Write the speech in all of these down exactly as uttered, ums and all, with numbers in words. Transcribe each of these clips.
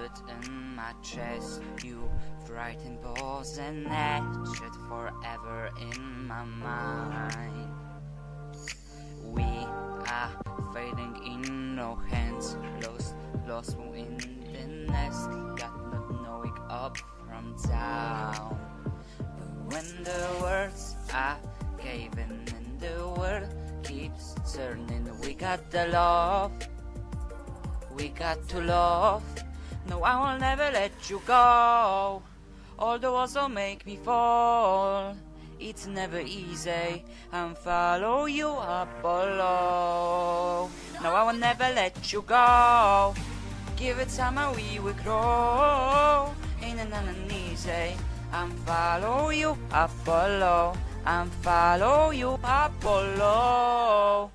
it in my chest. You frightened balls and etched forever in my mind. We are fading in no hands, lost, lost in the nest, got not knowing up from down. But when the words are caving and the world keeps turning, we got the love, we got to love. No, I will never let you go, although also make me fall. It's never easy, and follow you up below. No, I will never let you go. Give it time and we will grow. Ain't nothing easy, and follow you up below, and follow you up below.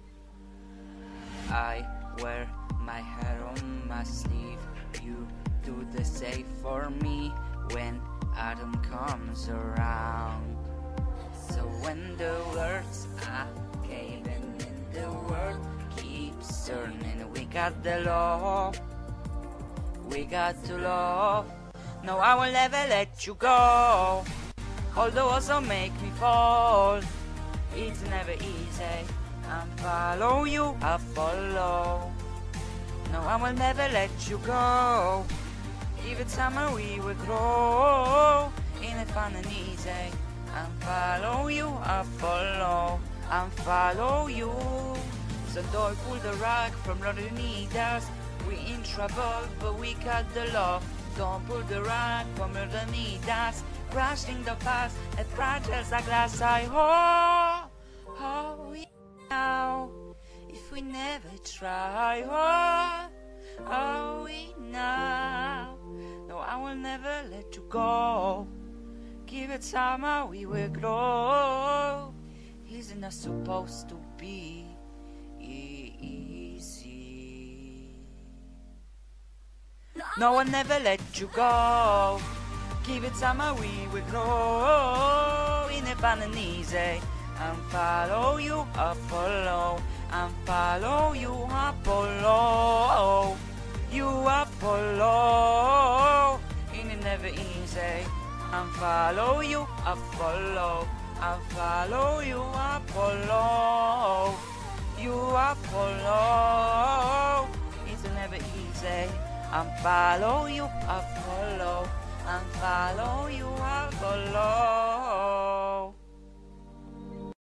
I wear my hair on my sleeve. You do the same for me when autumn comes around. So when the words are caving and the world keeps turning, we got the love, we got to love. No, I will never let you go, although also make me fall. It's never easy, and follow you, I follow. No, I will never let you go. Give it time and we will grow. Ain't it fun and easy? And follow you, I follow, and follow you. So don't pull the rug from underneath us. We in trouble, but we got the love. Don't pull the rug from underneath us. Crashing the past, as bright as a glass eye. Oh, oh, we know if we never try. Oh, oh, we know. No, I will never let you go. Give it time and we will grow. Isn't that supposed to be easy? No, I'll never let you go. Give it time and we will grow. In a fun and easy, and follow you, I follow, and follow you, I follow. You I follow. In a never easy, and follow you, I follow, and follow you, I follow. You I follow. It's never easy, and follow you, I follow, and follow you, I follow.